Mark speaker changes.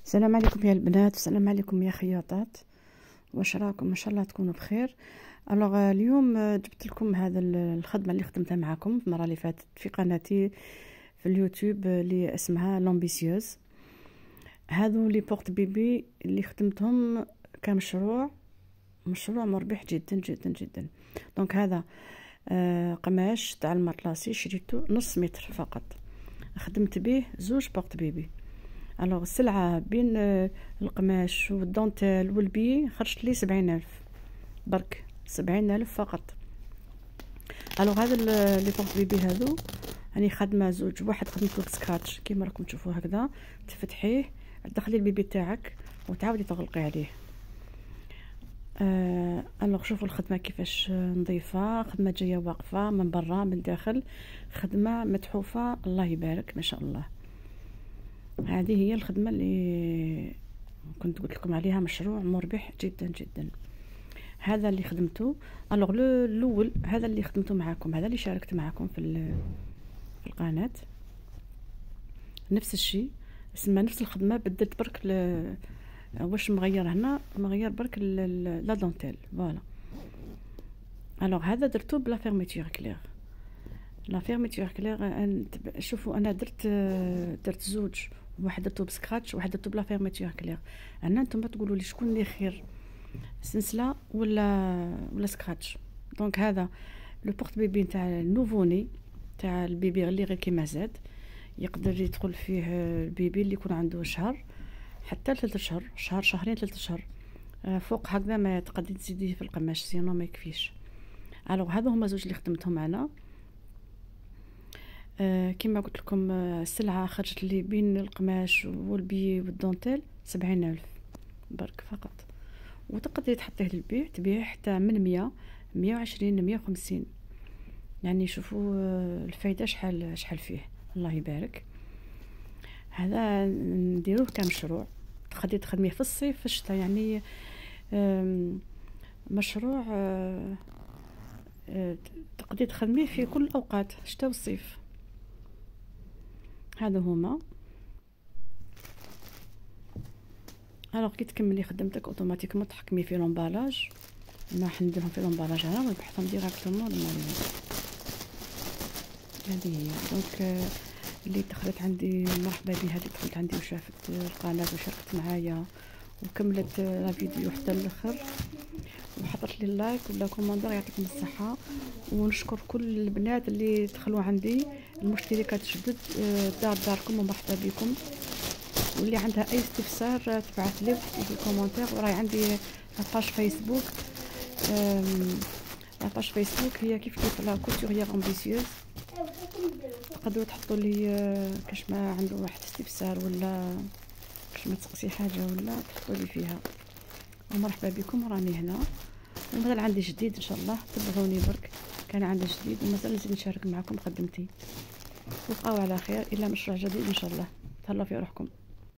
Speaker 1: السلام عليكم يا البنات، والسلام عليكم يا خياطات. واش راكم؟ ان شاء الله تكونوا بخير. اليوم جبت لكم هذا الخدمه اللي خدمتها معكم المره اللي فاتت في قناتي في اليوتيوب اللي اسمها لامبيسيوز. هذو لي بورت بيبي اللي خدمتهم كمشروع مربح جدا جدا جدا. دونك هذا قماش تاع المطلاسي شريته نص متر فقط، خدمت به زوج بورت بيبي. السلعة بين القماش والدونتيل والبي خرجت لي 70,000 برك، 70,000 فقط. هذا لي بورت بيبي هذو راني خادمه زوج، واحد خدمته بسكراتش كيما راكم تشوفوا هكذا، تفتحيه تدخلي البيبي تاعك وتعاودي تغلقي عليه. شوفوا الخدمه كيفاش نظيفه، خدمه جايه واقفه من برا من داخل، خدمه متحوفه الله يبارك ما شاء الله. هذه هي الخدمه اللي كنت قلت لكم عليها، مشروع مربح جدا جدا. هذا اللي خدمته. الاول هذا اللي خدمته معكم، هذا اللي شاركت معكم في القناه، نفس الشيء، اسمها نفس الخدمه، بدلت برك واش مغير هنا، مغير برك لا دونتيل. فوالا هذا درتو بلا فيرميتور كلير. لا فيرميتور كلير شوفوا انا درت زوج، واحد درتو بسكراتش وواحد درتو بلا فيرميتور كلير. نتوما تقولوا لي شكون اللي خير، سلسله ولا سكراتش. دونك هذا لو بورت بيبي تاع النوفوني، تاع البيبي اللي غير كيما زاد، يقدر يدخل فيه البيبي اللي يكون عنده شهر حتى 3 شهور، شهرين 3 شهور، فوق هكذا ما تقدري تزيديه في القماش سينو ما يكفيش. هذو هما زوج اللي خدمتهم انا. كما قلت لكم السلعه خرجت لي بين القماش والبي والدونتيل 70,000 برك فقط. وتقدري تحطيه للبيع، تبيعيه حتى من 100 120 150. يعني شوفوا الفايده شحال فيه، الله يبارك. هذا نديروه كمشروع، تقدري تخدميه في الصيف في الشتاء، يعني مشروع تقدري تخدميه في كل الاوقات، الشتاء والصيف. هذا هما. كي تكملي خدمتك اوتوماتيكمون تحكمي في لومبالاج. انا حنديرهم في لومبالاج هنا ونبحثهم ديراكتومون للماريون. هذه هي. دونك اللي دخلت عندي مرحبا بها، اللي دخلت عندي وشافت القناه وشاركت معايا وكملت لا فيديو حتى الاخر وحطت لي لايك ولا كوموندير، يعطيكم الصحه. ونشكر كل البنات اللي دخلوا عندي، المشتركات الجدد، داركم ومرحبا بكم. واللي عندها اي استفسار تبعث لي في الكومونتير. وراي عندي لاباج فيسبوك، لاباج فيسبوك هي كيف لا كوتوريير امبيسيوز. تقدروا تحطوا لي كاش ما عنده واحد استفسار ولا كاش ما تسقسي حاجه ولا تحطوا لي فيها. ومرحبا بكم، راني هنا ومازال عندي جديد ان شاء الله، تبعوني برك، كان عندي جديد ومازال نزيد نشارك معكم خدمتي. وبقاو على خير الى مشروع جديد ان شاء الله. تهلاو في روحكم.